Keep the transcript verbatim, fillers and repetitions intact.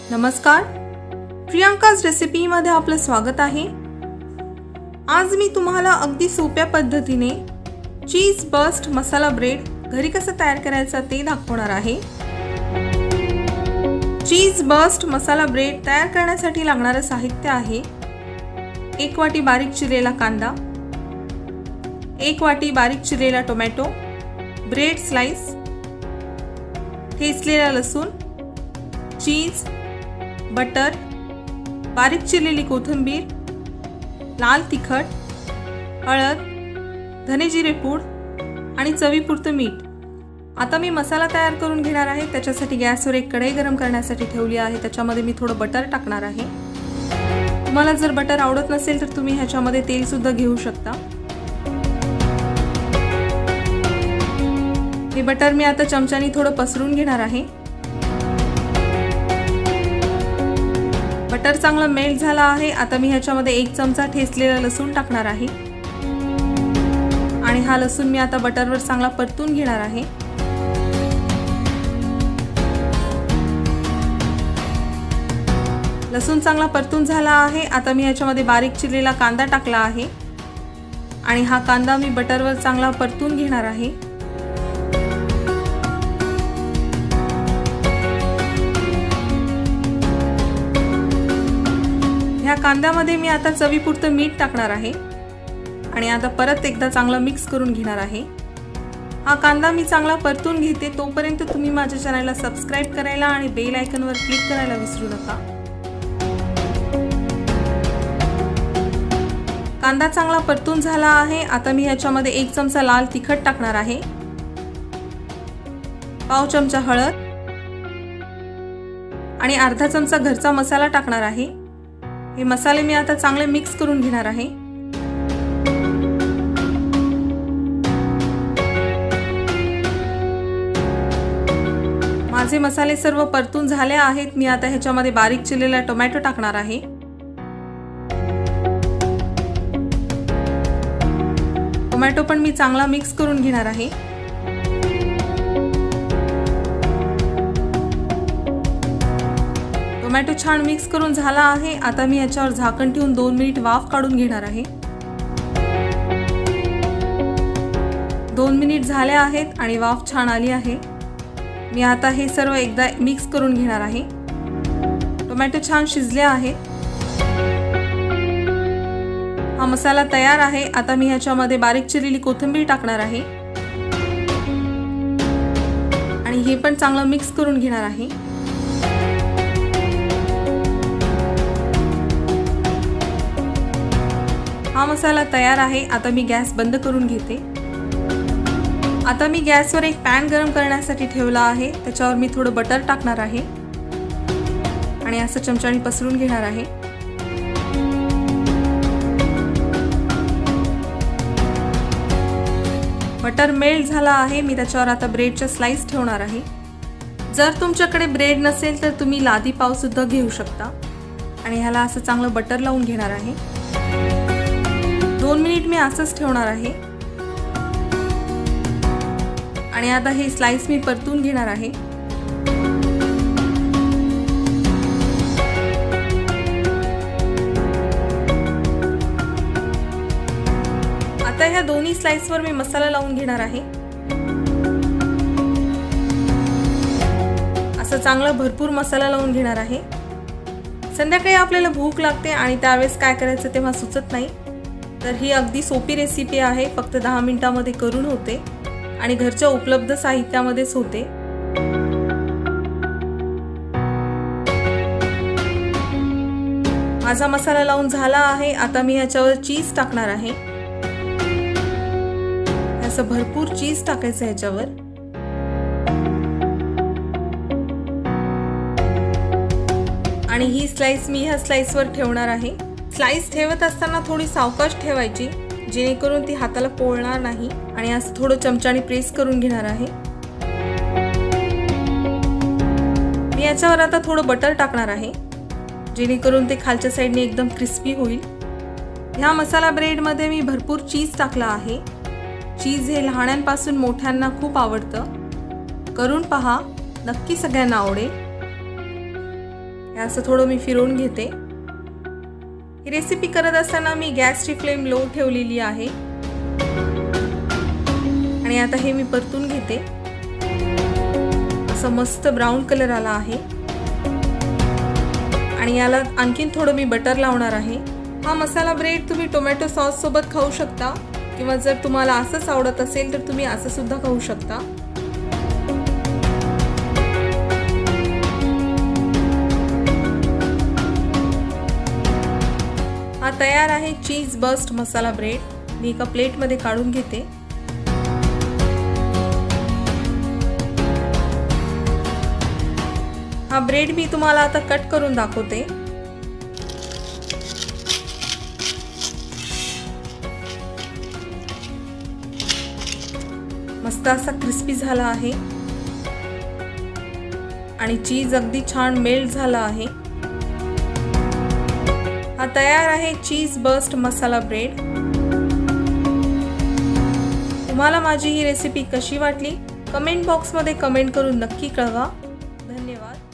नमस्कार, प्रियांकाज रेसिपीमध्ये आपलं स्वागत आहे। आज मी तुम्हाला अगदी सोप्या पद्धतीने चीज बस्ट मसाला ब्रेड घरी कसं तयार करायचं ते दाखवणार आहे। चीज बस्ट मसाला ब्रेड तयार करण्यासाठी लागणारे साहित्य आहे एक वाटी बारीक चिरलेला कांदा, एक वाटी बारीक चिरलेला टोमॅटो, ब्रेड स्लाइस, ठेचलेला लसूण, चीज, बटर, बारीक चिरलेली कोथिंबीर, लाल तिखट, हळद, धने जिरे पूड आणि चवीपुरतं मीठ। आता मी मसाला तयार करून घेणार आहे। त्याच्यासाठी गॅसवर एक कढई गरम करण्यासाठी ठेवली आहे। त्याच्यामध्ये मी थोडं बटर टाकणार आहे। तुम्हाला जर बटर आवडत नसेल तर तुम्ही ह्याच्यामध्ये तेल सुद्धा घेऊ शकता। हे बटर मी आता चमच्याने थोडं पसरून घेणार आहे। बटर चांगलं मेल्ट झाला आहे। आता मी ह्याच्यामध्ये एक चमचा ठेचलेला लसूण टाकणार आहे आणि हा लसूण मी आता बटरवर चांगला परतून घेणार आहे। लसूण चांगला परतून झाला आहे। आता मी ह्याच्यामध्ये बारीक चिरलेला कांदा टाकला आहे आणि हा कांदा मी बटरवर चांगला परतून घेणार आहे। ह्या कांद्यामध्ये मी आता चवीपुरतं मीठ टाकणार आहे आणि आता परत एकदा चांगलं मिक्स करून घेणार आहे। हा कांदा मी चांगला परतून घेते। तोपर्यंत तुम्ही माझ्या चॅनलला सबस्क्राइब करायला आणि बेल आयकॉनवर क्लिक करायला विसरू नका। कांदा चांगला परतून झाला आहे। आता मी ह्याच्यामध्ये एक चमचा लाल तिखट टाकणार आहे, पाव चमचा हळद आणि अर्धा चमचा घरचा मसाला टाकणार आहे। हे मसाले मी आता चांगले मिक्स करून घेणार आहे। माझे मसाले सर्व परतून झाले आहेत। मी आता ह्याच्यामध्ये बारीक चिरलेला टोमॅटो टाकणार आहे। टोमॅटो पण मी चांगला मिक्स करून घेणार आहे। टोमॅटो छान मिक्स करून झाला आहे। आता मी याच्यावर झाकण ठेवून दोन मिनिट वाफ काढून घेणार आहे। दोन मिनिट झाले आहेत आणि वाफ छान आली आहे। मी आता हे सर्व एकदा मिक्स करून घेणार आहे। टोमॅटो छान शिजले आहेत। हा मसाला तयार आहे। आता मी ह्याच्यामध्ये बारीक चिरलेली कोथिंबीर टाकणार आहे आणि हे पण चांगलं मिक्स करून घेणार आहे। हा मसाला तयार आहे। आता मी गॅस बंद करून घेते। आता मी गॅसवर एक पॅन गरम करण्यासाठी ठेवला आहे। त्याच्यावर मी थोडं बटर टाकणार आहे आणि असं चमच्याने पसरून घेणार आहे। बटर मेल्ट झाला आहे। मी त्याच्यावर आता ब्रेडच्या स्लाइस ठेवणार आहे। जर तुमच्याकडे ब्रेड नसेल तर तुम्ही लादी पाव सुद्धा घेऊ शकता आणि ह्याला असं चांगलं बटर लावून घेणार आहे। दोन मिनिट मी असंच ठेवणार आहे आणि आता हे स्लाइस मी परतून घेणार आहे। आता ह्या दोन्ही स्लाइसवर मी मसाला लावून घेणार आहे। असं चांगला भरपूर मसाला लावून घेणार आहे। संध्याकाळी आपल्याला भूक लागते आणि त्यावेळेस काय करायचं तेव्हा सुचत नाही, तर ही अगदी सोपी रेसिपी आहे। फक्त दहा मिनिटांमध्ये करून होते आणि घरच्या उपलब्ध साहित्यामध्येच होते। माझा मसाला लावून झाला आहे। आता मी ह्याच्यावर चीज टाकणार आहे। असं भरपूर चीज टाकायचं ह्याच्यावर आणि ही स्लाइस मी ह्या स्लाइसवर ठेवणार आहे। स्लाइस ठेवत असताना थोडी सावकाश ठेवायची जेणेकरून ती हाताला पोळणार नाही आणि असं थोडं चमच्याने प्रेस करून घेणार आहे। मी याच्यावर आता थोडं बटर टाकणार आहे जेणेकरून ते खालच्या साइडने एकदम क्रिस्पी होईल। ह्या मसाला ब्रेड मध्ये मी भरपूर चीज टाकला आहे। चीज हे लहानांपासून मोठ्यांना खूप आवडतं। करून पहा, नक्की सगळ्यांना आवडेल। हे असं थोडं मी फिरवून घेते। ही रेसिपी करत असताना मी गॅसची फ्लेम लो ठेवलेली आहे आणि आता हे मी परतून घेते। असं मस्त ब्राऊन कलर आला आहे आणि याला आणखीन थोडं मी बटर लावणार आहे। हा मसाला ब्रेड तुम्ही टोमॅटो सॉस सोबत खाऊ शकता किंवा जर तुम्हाला असंच आवडत असेल तर तुम्ही असं सुद्धा खाऊ शकता। हा तयार आहे चीज बस्ट मसाला ब्रेड। मी एका प्लेटमध्ये काढून घेते। हा ब्रेड मी तुम्हाला आता कट करून दाखवते। मस्त असा क्रिस्पी झाला आहे आणि चीज अगदी छान मेल्ट झाला आहे। हा तयार आहे चीज बस्ट मसाला ब्रेड। तुम्हाला माझी ही रेसिपी कशी वाटली कमेंट बॉक्समध्ये कमेंट करून नक्की कळवा। धन्यवाद।